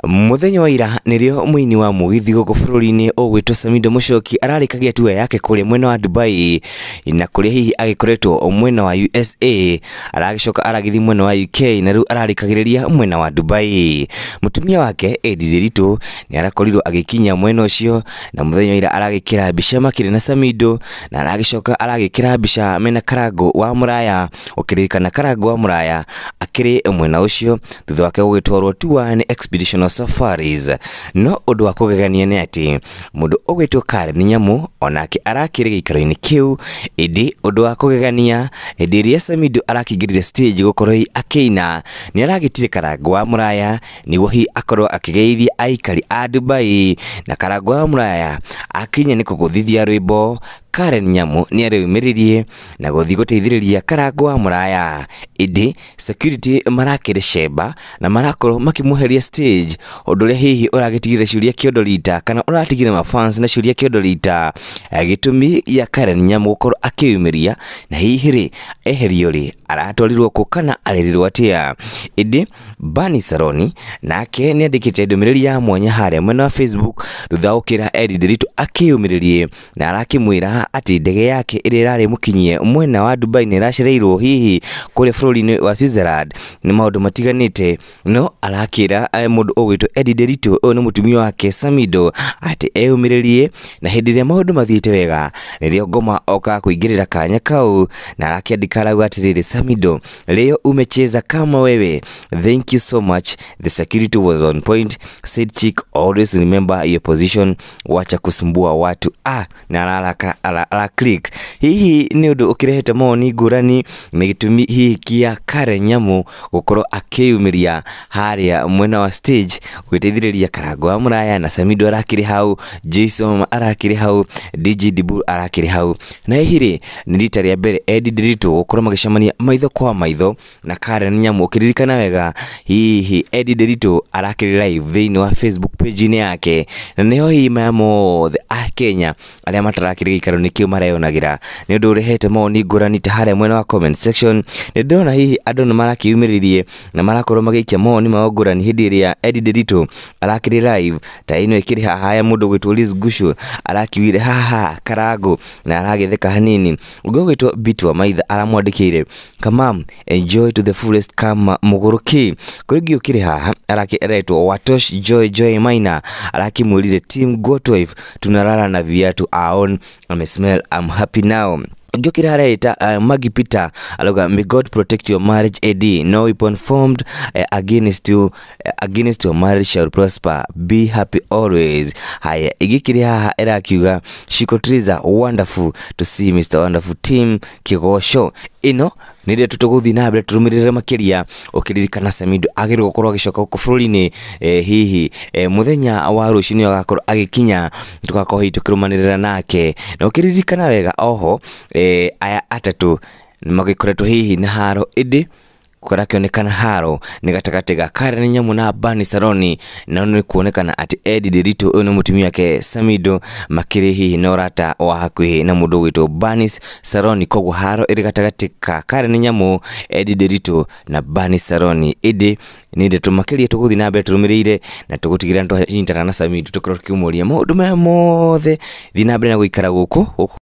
Muthenya wa ira nirio muini wa mugithi guku bururi-ini ugwitwo Samido Mushoki ararikagia tuwe yake kuri mwena wa Dubai na kuri hihi agikoretwo mwena wa USA aragicoka aragithi mwena wa UK na riu ararikagiriria mwena wa Dubai. Mutumia wake Ndiritu ni arakorirwo agikinya mwena ucio na muthenya wa ira aragikira mbica makire na Samido na aragicoka aragikira mbica mena Karangu wa Muraya ukiririkana Karangu wa Muraya akiri mwena ucio thutha wake gugitwarwo tour ni expeditional safaris. No undu wa kugegania ni ati mundu ugwitwo Nyamu onake arakire gikaro-ini kiu indi undu wa kugegania ndiria Samido arakingirire stage gukorwo akina ni aragitire Karangu wa Muraya niguo hi akorwo akigeithia aikari a Dubai na Karangu wa Muraya akinya ni kuguthithia rwimbo. Nyamu ni areyumiririe na guthi guteithiriria Karangu wa Muraya indi security marakire sheba na marakorwo makimuheria stage undu hihi uragitigire ciuria kiondorita kana uratigire mafans na ciuria kiondorita gitumi ya Nyamu gukorwo akiyumiria na hihi ri eherio ri aratwarirwo ku kana aririrwo atia indi Bani Saroni nake ni andikite ndumiriri ya mwanya haria mwena wa Facebook thutha ukira Ndiritu akiyumiririe na arakimwira ati ndege yake iri rari mukinyie mwena wa Dubai ni rashireirwo hihi kuri bururi-ini wa Switzerland ni maundu matiganite. No arakira mundu ugwitwo Ndiritu ni mutumia wake Samido ati eyumiririe na hindi ria maundu mathiite wega nirio ngoma oka kuingirira kanya kau na arakiandika rauga atiriri Samido leo umecheza kama wewe, thank you so much, the security was on point, said chick, always remember your position, wacha kusumbua watu. Na ala click hihi ni undu ukirehete moni ngurani ni gitumi hihi kia Nyamu gukorwo akiyumiria haria mwena wa stage gwiteithiriria Karangu wa Muraya na Samido arakiri hau, Jason arakiri hau, DJ Dibu arakiri hau na hihi ni rita ria mbere Ndiritu gukorwo magicamania maitho kwa maitho na Nyamu. Ukiririkana wega hihi Ndiritu arakiri live thiini wa Facebook page ni yake na niho hihi mothe a Kenya aria matarakiri gikaro-ini kiu mareyonagira ni undu urehete moni ngurani ta haria mwena wa comment section. Ni ndona hihi andu ni marakiyumiririe na marakorwo magikia moni mao ngurani hindi iria Ndiritu arakiri live ta ino ikiri haha ya mundu gwitwo Liz Gushu arakiwire haha Karangu na aragetheka hanini. Ugo gwitwo Bitu wa Maitha aramwandikire kama enjoy to the fullest kama muguruki kurigi ukiri haha arakiretwo Watosh Joy Maina arakimwirire team Gututhura tunalala na viatu aon amesmell I'm happy now. Gokira hareta Magi Peter aloga may God protect your marriage AD, no weapon formed against your marriage shall prosper, be happy always. Haya igikiri haha erakiuga shikotriza wonderful to see Mr. Wonderful team kigosho ino nire tutuguthi na mbere turumirire makiria ukiririkana Samido agirwo gukorwo agicoka guku bururi-ini hihi muthenya wa rucini agakorwo agikinya tugakorwo hihi tukirumanirira nake na ukiririkana wega oho aya atatu magikoretwo hihi na haro indi kurakionekana haro ni gatagati ga Nyamu na Bani Saroni na ni kuonekana ati Ndiritu uyu ni mutumia wake Samido makiri hihi na urata wa hakuhi na mundu gwitwo Bani Saroni koguo haro iri gatagati ka Nyamu Ndiritu na Bani Saroni indi ni ndeto makiria tuguthi na mbere turumirire na tugutigira ndo intana na Samido tukorwo kiumuria maundu mothe thina mbere na guikara guku